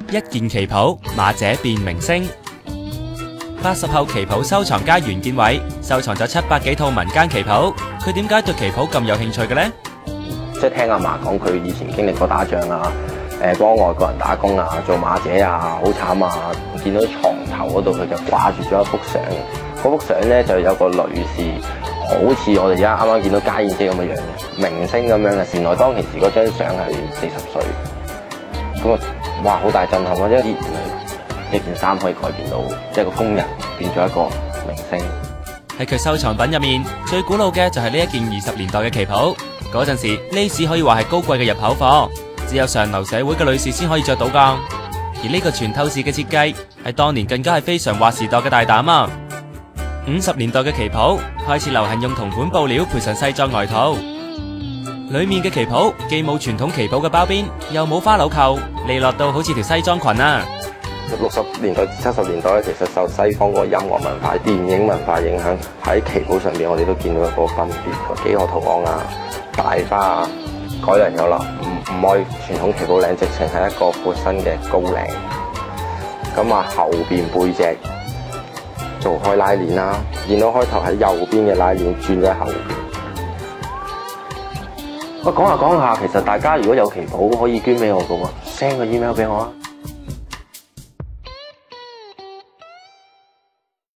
一件旗袍，馬姐變明星。80後旗袍收藏家袁建偉收藏咗700幾套民間旗袍，佢點解對旗袍咁有興趣嘅呢？ 即係聽阿嫲講，佢以前經歷過打仗啊，幫外國人打工啊，做馬姐啊，好慘啊！見到床頭嗰度，佢就掛住咗一幅相。嗰幅相咧就有個女士，好似我哋而家啱啱見到家燕姐咁嘅樣嘅，明星咁樣嘅。原來當其時嗰張相係40歲，咁啊，哇，好大震撼啊！原來一件衫可以改變到，即係個工人變咗一個明星。 喺佢收藏品入面，最古老嘅就係呢一件20年代嘅旗袍。嗰陣時，呢士可以話係高貴嘅入口貨，只有上流社會嘅女士先可以着到㗎。而呢個全透視嘅設計，喺當年更加係非常劃時代嘅大膽啊！50年代嘅旗袍開始流行用同款布料配上西裝外套，裏面嘅旗袍既冇傳統旗袍嘅包邊，又冇花紐扣，利落到好似條西裝裙啊 ！60年代至70年代咧，其實受西方嗰個音樂文化、電影文化影響，喺旗袍上邊我哋都見到一個分別，幾何圖案啊、大花啊，改良咗啦，唔可以傳統旗袍領，直情係一個闊身嘅高領。咁啊，後邊背脊做開拉鏈啦，見到開頭喺右邊嘅拉鏈轉咗喺後邊。喂，講下，其實大家如果有旗袍可以捐俾我嘅喎，send 個 email 俾我啊！